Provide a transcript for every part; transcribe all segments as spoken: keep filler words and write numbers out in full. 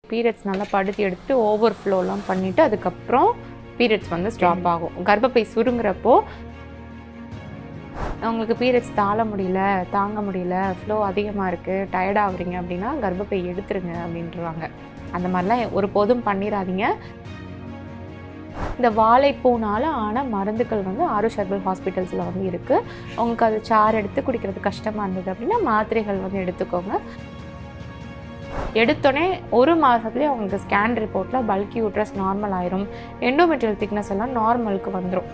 Periods நல்லா படுத்தி எடுத்துட்டு ஓவர் ஃப்ளோலாம் பண்ணிவிட்டு அதுக்கப்புறம் பீரியட்ஸ் வந்து ஸ்டாப் ஆகும். கர்ப்பப்பை சுருங்குறப்போ உங்களுக்கு பீரியட்ஸ் தாழ முடியல, தாங்க முடியல, ஃப்ளோ அதிகமாக இருக்குது, டயர்ட் ஆகுறீங்க அப்படின்னா கர்ப்பப்பை எடுத்துருங்க அப்படின்றாங்க. அந்த மாதிரிலாம் ஒரு போதும் பண்ணிடாதீங்க. இந்த வாழைப்பூனால் ஆன மருந்துகள் வந்து ஆருஷ் ஹெர்பல் ஹாஸ்பிட்டல்ஸில் வந்து இருக்குது. உங்களுக்கு அது சாறு எடுத்து குடிக்கிறது கஷ்டமாக இருந்தது அப்படின்னா மாத்திரைகள் வந்து எடுத்துக்கோங்க. எடுத்தோடனே ஒரு மாதத்துலேயே உங்களுக்கு ஸ்கேன் ரிப்போர்ட்டில் பல்கி யூட்ரஸ் நார்மல் ஆயிரும், எண்டோமெட்ரியல் திக்னஸ் எல்லாம் நார்மலுக்கு வந்துடும்.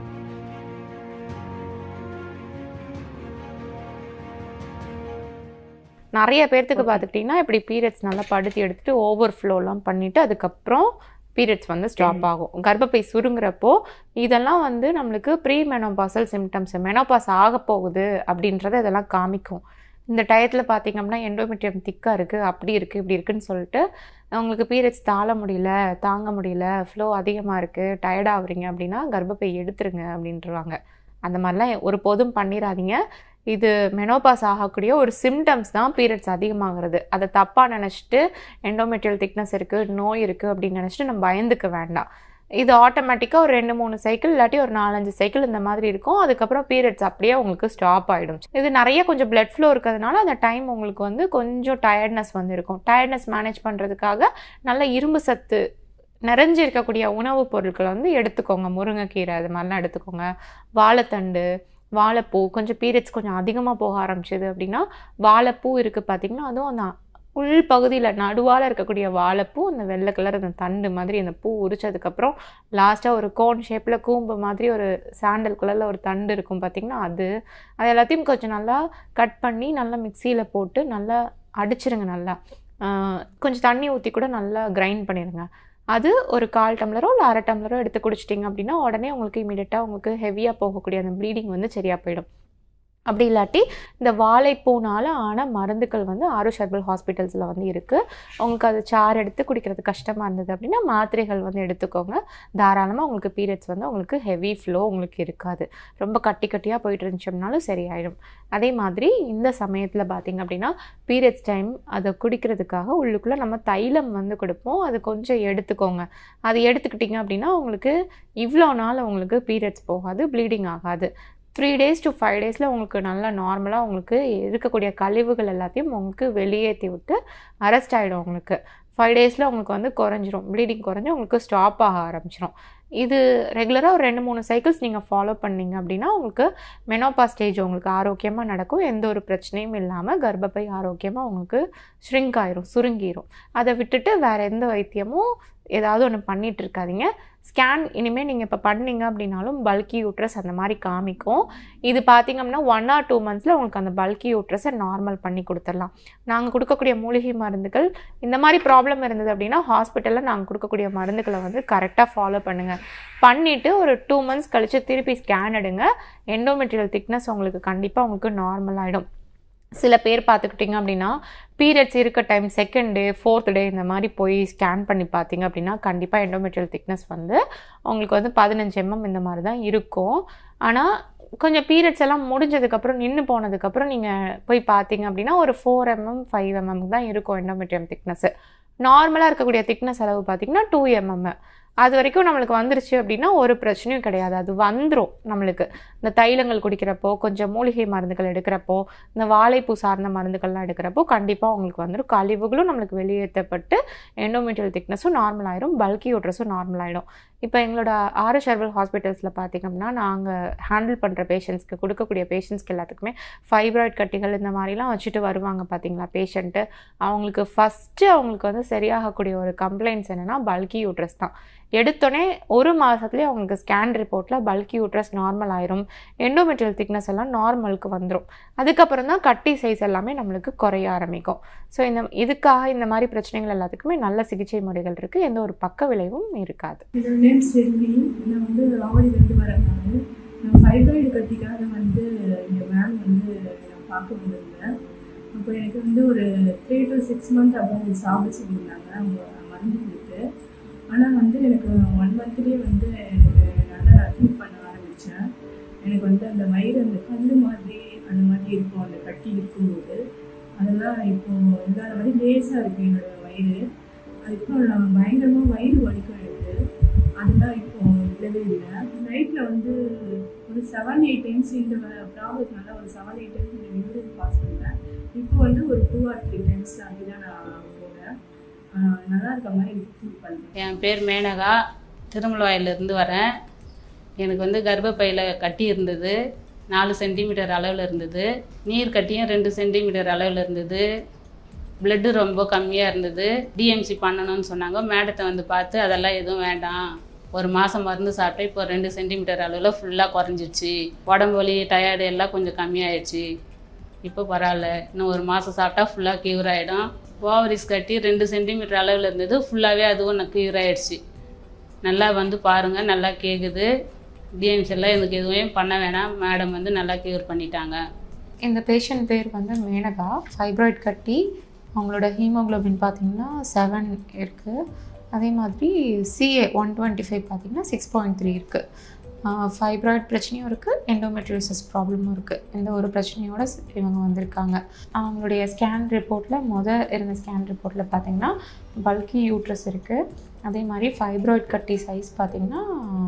நிறைய பேர்த்துக்கு பார்த்துக்கிட்டிங்கன்னா இப்படி பீரியட்ஸ் நல்லா படுத்தி எடுத்துகிட்டு ஓவர் ஃப்ளோலாம் பண்ணிவிட்டு அதுக்கப்புறம் பீரியட்ஸ் வந்து ஸ்டாப் ஆகும். கர்ப்பப்பை சுருங்குறப்போ இதெல்லாம் வந்து நம்மளுக்கு ப்ரீ மெனோபாசல் சிம்டம்ஸ், மெனோபாஸ் ஆக போகுது அப்படின்றத இதெல்லாம் காமிக்கும். இந்த டயத்தில் பார்த்திங்க அப்படின்னா எண்டோமெட்ரியம் திக்காக இருக்குது, அப்படி இருக்குது, இப்படி இருக்குதுன்னு சொல்லிட்டு உங்களுக்கு பீரியட்ஸ் தாழ முடியல, தாங்க முடியல, ஃப்ளோ அதிகமாக இருக்குது, டயர்ட் ஆகுறீங்க அப்படின்னா கர்ப்பப்பை எடுத்துருங்க அப்படின்றாங்க. அந்த மாதிரிலாம் ஒரு போதும் பண்ணிடாதீங்க. இது மெனோபாஸ் ஆகக்கூடிய ஒரு சிம்டம்ஸ் தான் பீரியட்ஸ் அதிகமாகிறது. அதை தப்பாக நினச்சிட்டு எண்டோமெட்ரியல் திக்னஸ் இருக்குது, நோய் இருக்குது அப்படின்னு நினச்சிட்டு நம்ம பயந்துக்க வேண்டாம். இது ஆட்டோமேட்டிக்காக ஒரு ரெண்டு மூணு சைக்கிள் இல்லாட்டி ஒரு நாலஞ்சு சைக்கிள் இந்த மாதிரி இருக்கும். அதுக்கப்புறம் பீரியட்ஸ் அப்படியே உங்களுக்கு ஸ்டாப் ஆகிடும். இது நிறைய கொஞ்சம் பிளட் ஃப்ளோ இருக்கிறதுனால அந்த டைம் உங்களுக்கு வந்து கொஞ்சம் டயர்ட்னஸ் வந்து இருக்கும். டயர்ட்னஸ் மேனேஜ் பண்ணுறதுக்காக நல்ல இரும்பு சத்து நிறைஞ்சி இருக்கக்கூடிய உணவுப் பொருட்களை வந்து எடுத்துக்கோங்க. முருங்கைக்கீரை அது மாதிரிலாம் எடுத்துக்கோங்க. வாழைத்தண்டு, வாழைப்பூ, கொஞ்சம் பீரியட்ஸ் கொஞ்சம் அதிகமாக போக ஆரம்பிச்சிது அப்படின்னா வாழைப்பூ இருக்குது பார்த்திங்கன்னா, அதுவும் அந்த உள் பகுதியில் நடுவால் இருக்கக்கூடிய வாழைப்பூ, அந்த வெள்ளை கலர் அந்த தண்டு மாதிரி அந்த பூ உரிச்சதுக்கப்புறம் லாஸ்ட்டாக ஒரு கோன் ஷேப்பில் கூம்பு மாதிரி ஒரு சாண்டல் கலரில் ஒரு தண்டு இருக்கும் பார்த்திங்கன்னா, அது அது எல்லாத்தையும் கொஞ்சம் நல்லா கட் பண்ணி நல்லா மிக்சியில் போட்டு நல்லா அடிச்சிருங்க. நல்லா கொஞ்சம் தண்ணி ஊற்றி கூட நல்லா கிரைண்ட் பண்ணிடுங்க. அது ஒரு கால் டம்ளரோ இல்லை அரை டம்ளரோ எடுத்து குடிச்சிட்டிங்க அப்படின்னா உடனே உங்களுக்கு இமீடியட்டாக உங்களுக்கு ஹெவியாக போகக்கூடிய அந்த ப்ளீடிங் வந்து சரியாக போயிடும். அப்படி இல்லாட்டி இந்த வாழைப்பூனால் ஆன மருந்துகள் வந்து ஆருஷ் ஹெர்பல் ஹாஸ்பிட்டல்ஸில் வந்து இருக்குது. உங்களுக்கு அது சாறு எடுத்து குடிக்கிறது கஷ்டமாக இருந்தது அப்படின்னா மாத்திரைகள் வந்து எடுத்துக்கோங்க. தாராளமாக உங்களுக்கு பீரியட்ஸ் வந்து உங்களுக்கு ஹெவி ஃப்ளோ உங்களுக்கு இருக்காது. ரொம்ப கட்டி கட்டியாக போயிட்டு இருந்துச்சோம்னாலும் சரியாயிடும். அதே மாதிரி இந்த சமயத்தில் பார்த்திங்க அப்படின்னா பீரியட்ஸ் டைம் அதை குடிக்கிறதுக்காக உள்ளுக்குள்ளே நம்ம தைலம் வந்து கொடுப்போம். அது கொஞ்சம் எடுத்துக்கோங்க. அது எடுத்துக்கிட்டிங்க அப்படின்னா உங்களுக்கு இவ்வளோ நாள் உங்களுக்கு பீரியட்ஸ் போகாது, ப்ளீடிங் ஆகாது. த்ரீ டேஸ் டு ஃபைவ் டேஸில் உங்களுக்கு நல்லா நார்மலாக உங்களுக்கு இருக்கக்கூடிய கழிவுகள் எல்லாத்தையும் உங்களுக்கு வெளியேற்றி விட்டு அரெஸ்ட் ஆகிடும். உங்களுக்கு ஃபைவ் டேஸில் உங்களுக்கு வந்து குறைஞ்சிரும், ப்ளீடிங் குறைஞ்சி உங்களுக்கு ஸ்டாப் ஆக ஆரம்பிச்சிடும். இது ரெகுலராக ஒரு ரெண்டு மூணு சைக்கிள்ஸ் நீங்கள் ஃபாலோ பண்ணிங்க அப்படின்னா உங்களுக்கு மெனோபாஸ் ஸ்டேஜ் உங்களுக்கு ஆரோக்கியமாக நடக்கும். எந்த ஒரு பிரச்சனையும் இல்லாமல் கர்ப்பப்பை ஆரோக்கியமாக உங்களுக்கு ஷ்ரிங்க் ஆயிரும், சுருங்கிடும். அதை விட்டுட்டு வேறு எந்த வைத்தியமும் ஏதாவது ஒன்று பண்ணிகிட்டு இருக்காதிங்க. ஸ்கேன் இனிமேல் நீங்கள் இப்போ பண்ணிங்க அப்படின்னாலும் பல்கி யூட்ரஸ் அந்த மாதிரி காமிக்கும். இது பார்த்திங்க அப்படின்னா ஒன் ஆர் டூ மந்த்ஸில் உங்களுக்கு அந்த பல்கி யூட்ரஸை நார்மல் பண்ணி கொடுத்துடலாம். நாங்கள் கொடுக்கக்கூடிய மூலிகை மருந்துகள் இந்த மாதிரி ப்ராப்ளம் இருந்தது அப்படின்னா ஹாஸ்பிட்டலில் நாங்கள் கொடுக்கக்கூடிய மருந்துகளை வந்து கரெக்டாக ஃபாலோ பண்ணுங்கள். பண்ணிவிட்டு ஒரு டூ மந்த்ஸ் கழித்து திருப்பி ஸ்கேன் எடுங்க. எண்டோமெட்ரியல் திக்னஸ் உங்களுக்கு கண்டிப்பாக உங்களுக்கு நார்மல் ஆகிடும். சில பேர் பார்த்துக்கிட்டிங்க அப்படின்னா பீரியட்ஸ் இருக்க time second day fourth day இந்த மாதிரி போய் ஸ்கேன் பண்ணி பார்த்தீங்க அப்படின்னா கண்டிப்பாக எண்டோமெட்ரியல் திக்னஸ் வந்து உங்களுக்கு வந்து பதினஞ்சு எம்எம் இந்த மாதிரி தான் இருக்கும். ஆனால் கொஞ்சம் பீரியட்ஸ் எல்லாம் முடிஞ்சதுக்கப்புறம் நின்று போனதுக்கப்புறம் நீங்கள் போய் பார்த்தீங்க அப்படின்னா ஒரு ஃபோர் எம்எம் ஃபைவ் எம்எம் தான் இருக்கும் எண்டோமெட்ரியம் திக்னஸ்ஸு. நார்மலாக இருக்கக்கூடிய திக்னஸ் அளவு பார்த்திங்கன்னா டூ எம்எம். அது வரைக்கும் நம்மளுக்கு வந்துருச்சு அப்படின்னா ஒரு பிரச்சனையும் கிடையாது. அது வந்துடும் நம்மளுக்கு இந்த தைலங்கள் குடிக்கிறப்போ, கொஞ்சம் மூலிகை மருந்துகள் எடுக்கிறப்போ, இந்த வாழைப்பூ சார்ந்த மருந்துகள்லாம் எடுக்கிறப்போ கண்டிப்பாக உங்களுக்கு வந்துடும். கழிவுகளும் நம்மளுக்கு வெளியேற்றப்பட்டு எண்டோமெட்ரியல் திக்னஸும் நார்மல் ஆயிடும், பல்கி யூட்ரஸும் நார்மல் ஆகிடும். இப்போ எங்களோட ஆருஷ் ஹெர்பல் ஹாஸ்பிட்டல்ஸில் பார்த்திங்க அப்படின்னா நாங்கள் ஹேண்டில் பண்ணுற பேஷண்ட்ஸ்க்கு கொடுக்கக்கூடிய பேஷண்ட்ஸ்க்கு எல்லாத்துக்குமே ஃபைப்ராய்ட் கட்டிகள் இந்த மாதிரிலாம் வச்சுட்டு வருவாங்க பார்த்திங்களா பேஷண்ட்டு. அவங்களுக்கு ஃபஸ்ட்டு அவங்களுக்கு வந்து சரியாகக்கூடிய ஒரு கம்ப்ளைண்ட்ஸ் என்னென்னா பல்கி யூட்ரஸ் தான். எடுத்தோடனே ஒரு மாதத்துலேயே அவங்களுக்கு ஸ்கேன் ரிப்போர்ட்டில் பல்கி யூட்ரஸ் நார்மல் ஆயிரும், எண்டோமெட்ரியல் திக்னஸ் எல்லாம் நார்மலுக்கு வந்துடும். அதுக்கப்புறம் தான் கட்டி சைஸ் எல்லாமே நம்மளுக்கு குறைய ஆரம்பிக்கும். ஸோ இந்த இதுக்காக இந்த மாதிரி பிரச்சனைகள் எல்லாத்துக்குமே நல்ல சிகிச்சை முறைகள் இருக்குது. எந்த ஒரு பக்க விளைவும் இருக்காது. நேம் செல்வி. நான் வந்து ஆவடியிலேருந்து வரேன். நான் ஃபைப்ராய்டு கட்டிக்காக வந்து இந்த மேம் வந்து நான் பார்க்க வந்திருந்தேன். அப்போ எனக்கு வந்து ஒரு த்ரீ டு சிக்ஸ் மந்த் அப்போ சாப்பிட சொல்லியிருந்தாங்க அவங்க மருந்து கொடுத்து. ஆனால் வந்து எனக்கு ஒன் மந்த்லேயே வந்து எனக்கு நல்லா அட்மிட் பண்ண ஆரம்பித்தேன். எனக்கு வந்து அந்த வயிறு அந்த கல் மாதிரி அந்த மாதிரி இருக்கும், அந்த கட்டி இருக்கும்போது அதெல்லாம் இப்போது இல்லாத மாதிரி லேஸாக இருக்குது என்னோடய வயிறு. அதுக்கப்புறம் பயங்கரமாக வயிறு வலிக்கும் எனக்கு, அதெல்லாம் இப்போ இல்லவே இல்லை. நைட்டில் வந்து ஒரு செவன் எயிட் டைம்ஸ் இந்த ப்ராப்ளத்தினால ஒரு செவன் எயிட் டைம்ஸ் இந்த யூரின் பாஸ் பண்ணுவேன். இப்போ வந்து ஒரு டூ ஆர் த்ரீ டைம்ஸ் அப்படி தான் நான் போகிறேன். நல்லா இருக்க மாதிரி எனக்கு ஃபீல் பண்ணுறேன். என் பேர் மேனகா, திருமலவாயிலிருந்து வரேன். எனக்கு வந்து கர்ப்பப்பையில் கட்டி இருந்தது, நாலு சென்டிமீட்டர் அளவில் இருந்தது. நீர் கட்டியும் ரெண்டு சென்டிமீட்டர் அளவில் இருந்தது. பிளட்டு ரொம்ப கம்மியாக இருந்தது. டிஎம்சி பண்ணணும்னு சொன்னாங்க. மேடத்தை வந்து பார்த்து அதெல்லாம் எதுவும் வேண்டாம், ஒரு மாதம் மருந்து சாப்பிட்டு இப்போ ரெண்டு சென்டிமீட்டர் அளவில் ஃபுல்லாக குறைஞ்சிடுச்சு. உடம்பு வலி டயர்டு எல்லாம் கொஞ்சம் கம்மியாயிடுச்சு. இப்போ பரவாயில்ல, இன்னும் ஒரு மாதம் சாப்பிட்டா ஃபுல்லாக க்யூர் ஆகிடும். ஓவரிஸ் கட்டி ரெண்டு சென்டிமீட்டர் அளவில் இருந்தது, ஃபுல்லாகவே அதுவும் நான் க்யூர் ஆகிடுச்சு. நல்லா வந்து பாருங்கள், நல்லா கேட்குது. டிஎம்சி எல்லாம் எனக்கு எதுவுமே பண்ண வேணாம், மேடம் வந்து நல்லா க்யூர் பண்ணிட்டாங்க. இந்த பேஷண்ட் பேர் வந்து மேனகா. ஃபைப்ராய்ட் கட்டி, அவங்களோட ஹீமோக்ளோபின் பார்த்திங்கன்னா செவன் இருக்குது. அதே மாதிரி சிஏ ஒன் டுவெண்ட்டி ஃபைவ் பார்த்திங்கன்னா சிக்ஸ் பாயிண்ட் த்ரீ இருக்குது. ஃபைப்ராய்ட் பிரச்சனையும் இருக்குது, எண்டோமெட்ரியோசிஸ் ப்ராப்ளமும் இருக்குது. இந்த ஒரு பிரச்சனையோடு இவங்க வந்திருக்காங்க. அவங்களுடைய ஸ்கேன் ரிப்போர்ட்டில் மொதல் இருந்த ஸ்கேன் ரிப்போர்ட்டில் பார்த்திங்கன்னா பல்கி யூட்ரஸ் இருக்குது. அதே மாதிரி ஃபைப்ராய்ட் கட்டி சைஸ் பார்த்திங்கன்னா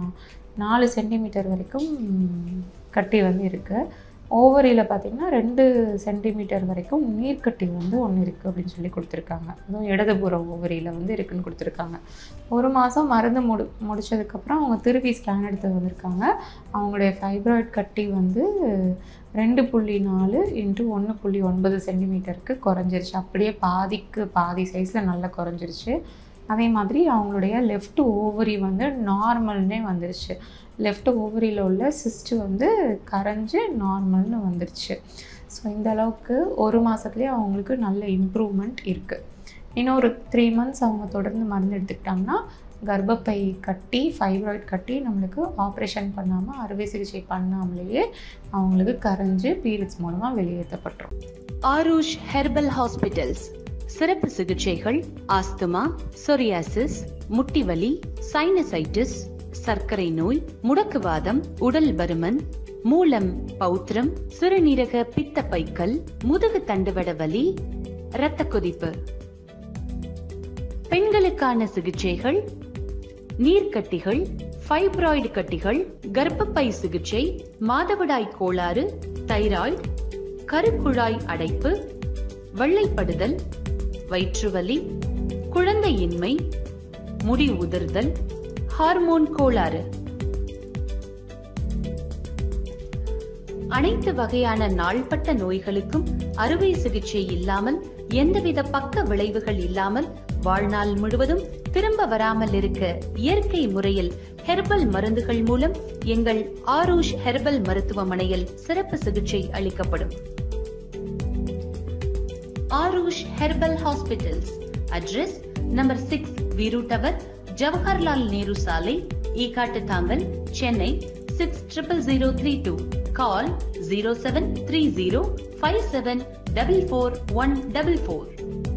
நாலு சென்டிமீட்டர் வரைக்கும் கட்டி வந்து இருக்குது. ஓவரியில் பார்த்திங்கன்னா ரெண்டு சென்டிமீட்டர் வரைக்கும் நீர்க்கட்டி வந்து ஒன்று இருக்குது அப்படின்னு சொல்லி கொடுத்துருக்காங்க. அதுவும் இடதுபுற ஓவரியில் வந்து இருக்குதுன்னு கொடுத்துருக்காங்க. ஒரு மாதம் மருந்து முடி முடித்ததுக்கப்புறம் அவங்க திருப்பி ஸ்கேன் எடுத்து வந்திருக்காங்க. அவங்களுடைய ஃபைப்ராய்ட் கட்டி வந்து ரெண்டு புள்ளி நாலு இன்ட்டு ஒன்று புள்ளி ஒன்பது சென்டிமீட்டருக்கு குறைஞ்சிருச்சு. அப்படியே பாதிக்கு பாதி சைஸில் நல்லா குறைஞ்சிருச்சு. அதே மாதிரி அவங்களுடைய லெஃப்ட் ஓவரி வந்து நார்மல்னே வந்துருச்சு. லெஃப்ட் ஓவரியில் உள்ள சிஸ்ட்டு வந்து கரைஞ்சி நார்மல்னு வந்துருச்சு. ஸோ இந்த அளவுக்கு ஒரு மாதத்துலேயே அவங்களுக்கு நல்ல இம்ப்ரூவ்மெண்ட் இருக்குது. இன்னும் ஒரு த்ரீ மந்த்ஸ் அவங்க தொடர்ந்து மருந்து எடுத்துக்கிட்டாங்கன்னா கர்ப்பப்பை கட்டி ஃபைப்ராய்ட் கட்டி நம்மளுக்கு ஆப்ரேஷன் பண்ணாமல் அறுவை சிகிச்சை பண்ணாமலேயே அவங்களுக்கு கரைஞ்சி பீரியட்ஸ் மூலமாக வெளியேற்றப்பட்டுரும். ஆரூஷ் ஹெர்பல் ஹாஸ்பிட்டல்ஸ் சிறப்பு சிகிச்சைகள் ஆஸ்துமா, சொரியாசிஸ், முட்டிவலி, சைனசைட்டிஸ், சர்க்கரை நோய், முடக்குவாதம், உடல் பருமன், மூலம், பௌத்திரம், சிறுநீரக பித்தப்பைக்கல், முதுகு தண்டுவட வலி, இரத்த கொதிப்பு. பெண்களுக்கான சிகிச்சைகள் நீர்க்கட்டிகள், ஃபைப்ராய்டு கட்டிகள், கர்ப்பப்பை சிகிச்சை, மாதவிடாய் கோளாறு, தைராய்டு, கருக்குழாய் அடைப்பு, வெள்ளைப்படுதல், வயிற்றுவலி, குழந்தையின்மை, முடி உதிர்தல், ஹார்மோன் கோளாறு. அனைத்து வகையான நாள்பட்ட நோய்களுக்கும் அறுவை சிகிச்சை இல்லாமல், எந்தவித பக்க விளைவுகள் இல்லாமல், வாழ்நாள் முழுவதும் திரும்ப வராமல் இருக்க இயற்கை முறையில் ஹெர்பல் மருந்துகள் மூலம் எங்கள் ஆரூஷ் ஹெர்பல் மருத்துவமனையில் சிறப்பு சிகிச்சை அளிக்கப்படும். Aarush herbal hospitals. Address number six Veeru tower, Jawaharlal Nehru சாலை, Ekkattuthangal, Chennai six triple zero three two. Call zero seven three zero five seven double four one double four.